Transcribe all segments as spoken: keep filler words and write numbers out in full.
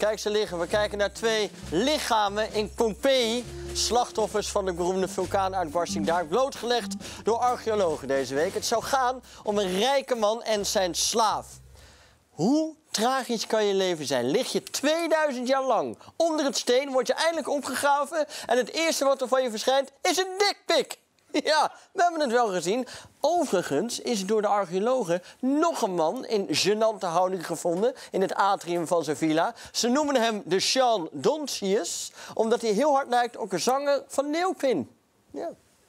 Kijk ze liggen. We kijken naar twee lichamen in Pompeji. Slachtoffers van de beroemde vulkaanuitbarsting daar blootgelegd door archeologen deze week. Het zou gaan om een rijke man en zijn slaaf. Hoe tragisch kan je leven zijn? Lig je tweeduizend jaar lang onder het steen, word je eindelijk opgegraven en het eerste wat er van je verschijnt is een dikpik. Ja, we hebben het wel gezien. Overigens is er door de archeologen nog een man in gênante houding gevonden in het atrium van zijn villa. Ze noemen hem de Sean Doncius, omdat hij heel hard lijkt op een zanger van Leeuwpin. Ja,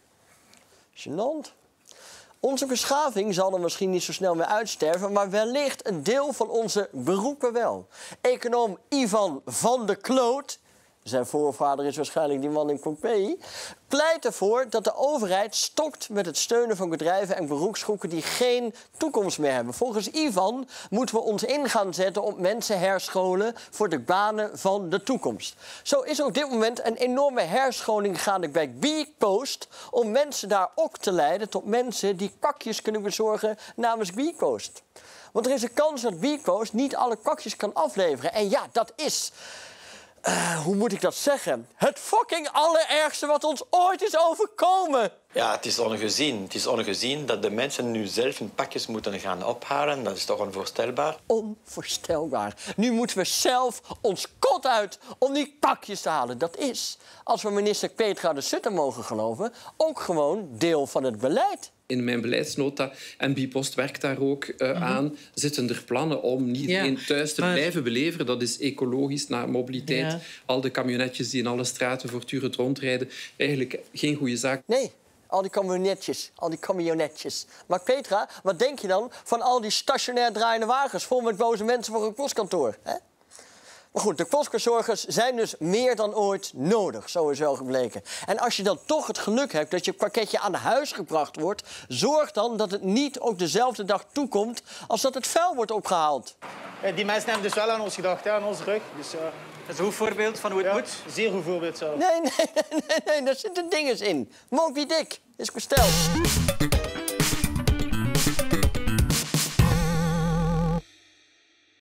gênant. Onze beschaving zal er misschien niet zo snel meer uitsterven, maar wellicht een deel van onze beroepen wel. Econoom Ivan van der Kloot, zijn voorvader is waarschijnlijk die man in Pompeji, pleit ervoor dat de overheid stokt met het steunen van bedrijven en beroepsgroepen die geen toekomst meer hebben. Volgens Ivan moeten we ons in gaan zetten op mensen herscholen voor de banen van de toekomst. Zo is er op dit moment een enorme herscholing gaande bij Beakpost om mensen daar ook te leiden tot mensen die kakjes kunnen bezorgen namens Beakpost. Want er is een kans dat Beakpost niet alle kakjes kan afleveren. En ja, dat is... Uh, hoe moet ik dat zeggen? Het fucking allerergste wat ons ooit is overkomen. Ja, het is ongezien. Het is ongezien dat de mensen nu zelf hun pakjes moeten gaan ophalen. Dat is toch onvoorstelbaar? Onvoorstelbaar. Nu moeten we zelf ons kot uit om die pakjes te halen. Dat is, als we minister Petra de Sutter mogen geloven, ook gewoon deel van het beleid. In mijn beleidsnota, en Bipost werkt daar ook uh, mm-hmm. aan, zitten er plannen om niet ja, in thuis te maar... blijven beleveren. Dat is ecologisch, naar mobiliteit. Ja. Al de camionetjes die in alle straten voortdurend rondrijden. Eigenlijk geen goede zaak. Nee, al die camionetjes, al die camionetjes. Maar Petra, wat denk je dan van al die stationair draaiende wagens vol met boze mensen voor een postkantoor? Hè? Maar goed, de postbezorgers zijn dus meer dan ooit nodig, zo is wel gebleken. En als je dan toch het geluk hebt dat je pakketje aan huis gebracht wordt, zorg dan dat het niet op dezelfde dag toekomt als dat het vuil wordt opgehaald. Die mensen hebben dus wel aan ons gedacht, hè, aan onze rug. Dus, uh... Dat is een goed voorbeeld van hoe het ja, moet. Zeer goed voorbeeld zelf. Nee, nee, nee, nee, nee, daar zitten dingen in. Moby Dick is besteld.